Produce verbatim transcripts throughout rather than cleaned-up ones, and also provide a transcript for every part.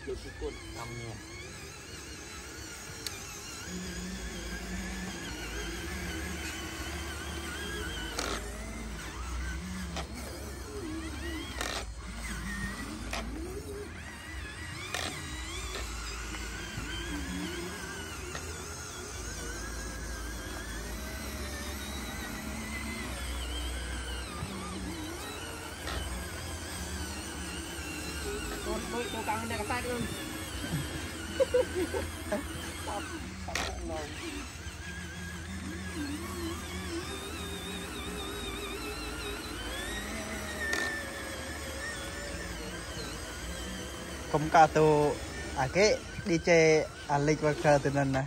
được cái cột nằm nhẹ tôi cố gắng để cái tay luôn cũng cả tụ à cái đi chơi à lịch và cờ từ lần này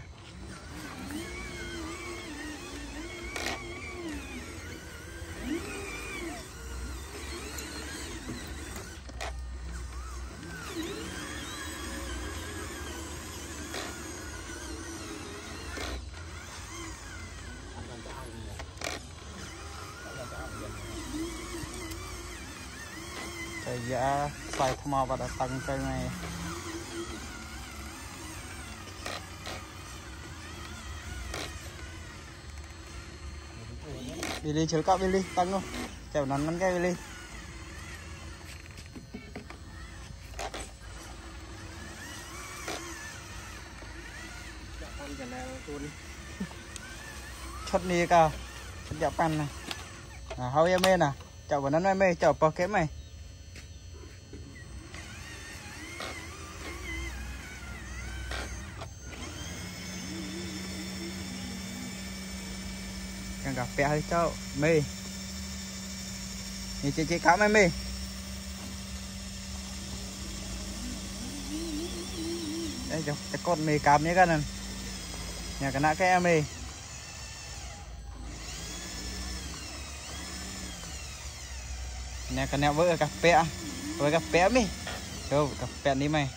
trời giá xoay thơm màu và đã tăng cây này Billy chứa cọ Billy tăng không chèo nắn nắn cái Billy chốt đi cao chọn pan này à hao em nè chọn vào nó mê chọn bao kém này càng cà phê hay cho mê nhìn chị chị cá mê mê đây cho cái con mê cám nhé các anh nhà cái nã cái em mê nè cái nẹo với cà phê với cà phê mi đâu cà phê đi mày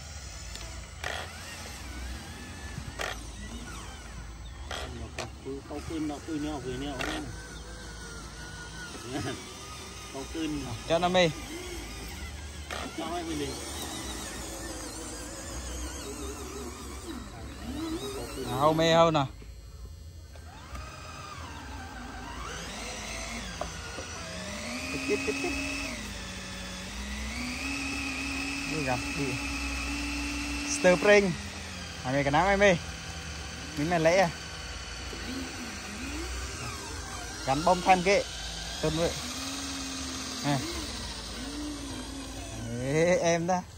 câu cươn nó cươn nhau về nhau nha câu cươn cho nó mê cho ai về hâu mê hâu nè tiếp tiếp tiếp đi gặp đi stir spring à mày cái nắm em mê mình mày lẽ gắn bông thêm kệ tên vậy à. Ê, em đó